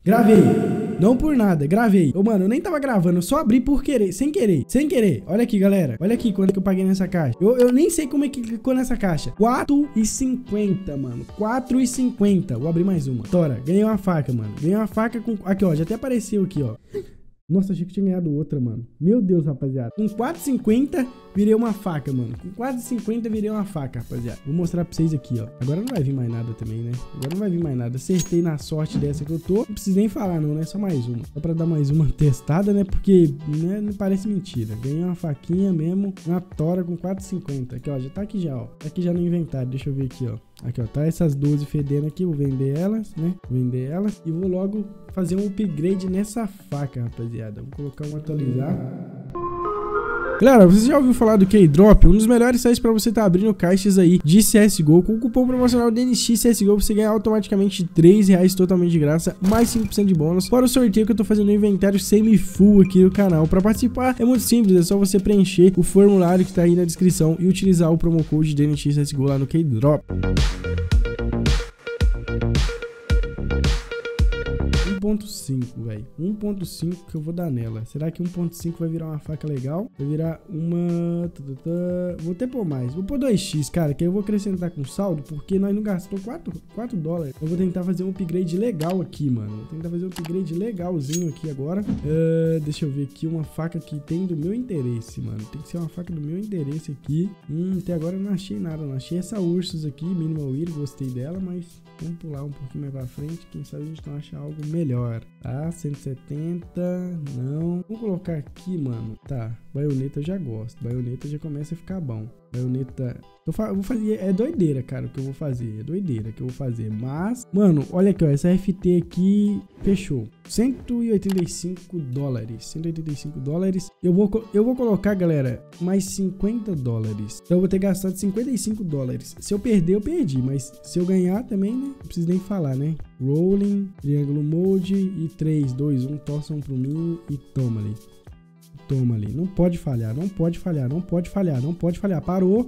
Gravei. Não por nada, gravei. Ô, mano, eu nem tava gravando, eu só abri por querer, sem querer. Olha aqui, galera. Olha aqui quanto que eu paguei nessa caixa. Eu nem sei como é que clicou nessa caixa. R$4,50, mano. R$4,50. Vou abrir mais uma. Tora, ganhei uma faca, mano. Ganhei uma faca com... Aqui, ó, já até apareceu aqui, ó. Nossa, achei que tinha ganhado outra, mano. Meu Deus, rapaziada. Com R$4,50, virei uma faca, mano. Com R$4,50, virei uma faca, rapaziada. Vou mostrar pra vocês aqui, ó. Agora não vai vir mais nada também, né? Agora não vai vir mais nada. Acertei na sorte dessa que eu tô. Não preciso nem falar, não, né? Só mais uma. Só pra dar mais uma testada, né? Porque, né? Não parece mentira. Ganhei uma faquinha mesmo. Uma tora com R$4,50. Aqui, ó. Já tá aqui já, ó. Tá aqui já no inventário. Deixa eu ver aqui, ó. Aqui, ó, tá essas 12 fedendo aqui, vou vender elas, né? Vender elas e vou logo fazer um upgrade nessa faca, rapaziada. Vou colocar um atualizar. Galera, você já ouviu falar do Keydrop? Um dos melhores sites pra você tá abrindo caixas aí de CSGO. Com o cupom promocional DNX CSGO, você ganha automaticamente R$3 totalmente de graça, mais 5% de bônus. Fora o sorteio que eu tô fazendo no inventário semi-full aqui no canal. Pra participar é muito simples, é só você preencher o formulário que tá aí na descrição e utilizar o promo code DNX CSGO lá no Keydrop. 1.5, velho. 1.5 que eu vou dar nela. Será que 1.5 vai virar uma faca legal? Vai virar uma... Vou até pôr mais. Vou pôr 2x, cara, que aí eu vou acrescentar com saldo, porque nós não gastou 4 dólares. Eu vou tentar fazer um upgrade legal aqui, mano. Vou tentar fazer um upgrade legalzinho aqui agora. Deixa eu ver aqui uma faca que tem do meu interesse, mano. Tem que ser uma faca do meu interesse aqui. Até agora eu não achei nada. Não achei essa Ursus aqui, Minimal Ear. Gostei dela, mas vamos pular um pouquinho mais pra frente. Quem sabe a gente não acha algo melhor. Tá, 170, não. Vamos colocar aqui, mano. Tá, baioneta eu já gosto. Baioneta já começa a ficar bom. Baioneta... Eu vou fazer... É doideira, cara, o que eu vou fazer. É doideira que eu vou fazer. Mas, mano, olha aqui, ó. Essa FT aqui fechou. 185 dólares. 185 dólares. Eu vou colocar, galera, mais 50 dólares. Então eu vou ter gastado 55 dólares. Se eu perder, eu perdi. Mas se eu ganhar também, né? Não preciso nem falar, né? Rolling, triângulo mode e 3, 2, 1. Torçam pro mim e toma ali. Toma ali, não pode falhar, não pode falhar, não pode falhar, não pode falhar. Parou,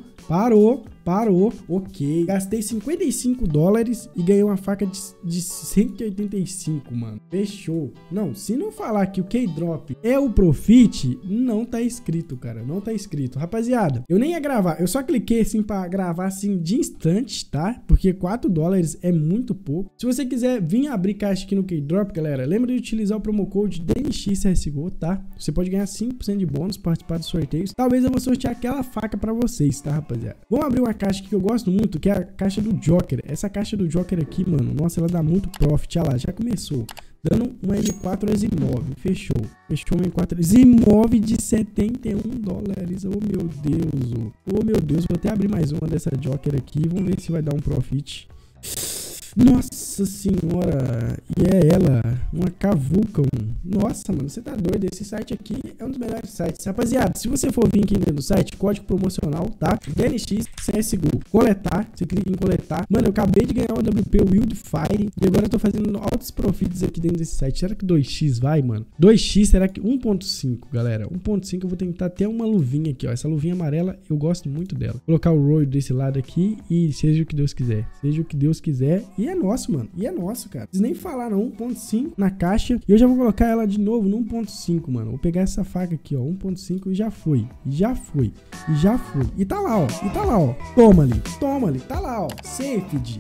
ok. Gastei 55 dólares e ganhei uma faca de 185, mano. Fechou. Não, se não falar que o Keydrop é o Profit, não tá escrito, cara, não tá escrito. Rapaziada, eu nem ia gravar, eu só cliquei assim pra gravar assim de instante, tá? Porque 4 dólares é muito pouco. Se você quiser vir abrir caixa aqui no Keydrop, galera, lembra de utilizar o promo code DNX CSGO, tá? Você pode ganhar 5% de bônus, participar dos sorteios. Talvez eu vou sortear aquela faca pra vocês, tá, rapaziada? Vamos abrir uma caixa que eu gosto muito, que é a caixa do Joker. Essa caixa do Joker aqui, mano, nossa, ela dá muito profit. Olha lá, já começou. Dando uma M4 Eximov. Fechou. Fechou uma M4 Eximov de 71 dólares. Oh, meu Deus. Oh, meu Deus. Vou até abrir mais uma dessa Joker aqui. Vamos ver se vai dar um profit. Nossa senhora, e é ela, uma Cavuca. Nossa, mano, você tá doido? Esse site aqui é um dos melhores sites. Rapaziada, se você for vir aqui dentro do site, código promocional, tá? DNX CSGO. Coletar, você clica em coletar. Mano, eu acabei de ganhar o WP Wildfire e agora eu tô fazendo altos profits aqui dentro desse site. Será que 2x vai, mano? 2x, será que 1.5, galera? 1.5 eu vou tentar ter uma luvinha aqui, ó. Essa luvinha amarela, eu gosto muito dela. Vou colocar o Roy desse lado aqui e seja o que Deus quiser. Seja o que Deus quiser. E é nosso, mano. E é nosso, cara. Vocês nem falaram 1.5 na caixa. E eu já vou colocar ela de novo no 1.5, mano. Vou pegar essa faca aqui, ó. 1.5 e já foi. Já foi. E já foi. E tá lá, ó. E tá lá, ó. Toma ali. Toma ali. Tá lá, ó. Saved.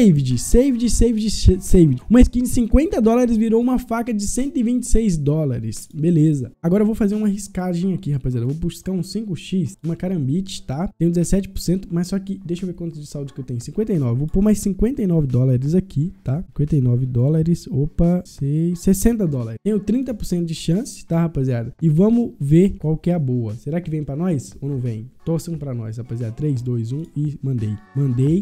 Uma skin de 50 dólares virou uma faca de 126 dólares. Beleza. Agora eu vou fazer uma riscagem aqui, rapaziada. Eu vou buscar um 5x, uma carambite, tá? Tenho 17%, mas só que... Deixa eu ver quanto de saldo que eu tenho. 59. Vou pôr mais 59 dólares aqui, tá? 59 dólares. Opa, 60 dólares. Tenho 30% de chance, tá, rapaziada? E vamos ver qual que é a boa. Será que vem pra nós ou não vem? Torçam pra nós, rapaziada. 3, 2, 1 e mandei. Mandei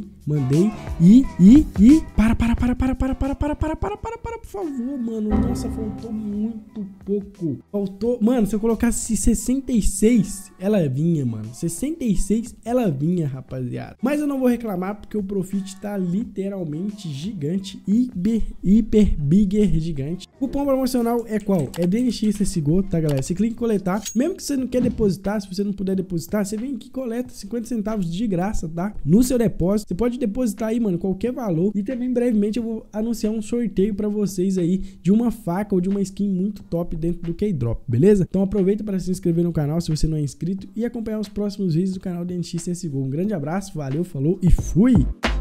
para, por favor, mano. Nossa, faltou muito pouco. Faltou, mano, se eu colocasse 66, ela vinha, mano. 66, ela vinha, rapaziada. Mas eu não vou reclamar porque o profit tá literalmente gigante, hiper bigger gigante. O cupom promocional é qual? É DNX CSGO, tá, galera? Você clica em coletar. Mesmo que você não quer depositar, se você não puder depositar, você vem Coin que coleta 50 centavos de graça, tá? No seu depósito. Você pode depositar aí, mano, qualquer valor. E também brevemente eu vou anunciar um sorteio pra vocês aí de uma faca ou de uma skin muito top dentro do Keydrop, beleza? Então aproveita para se inscrever no canal se você não é inscrito e acompanhar os próximos vídeos do canal DNX CSGO. Um grande abraço, valeu, falou e fui!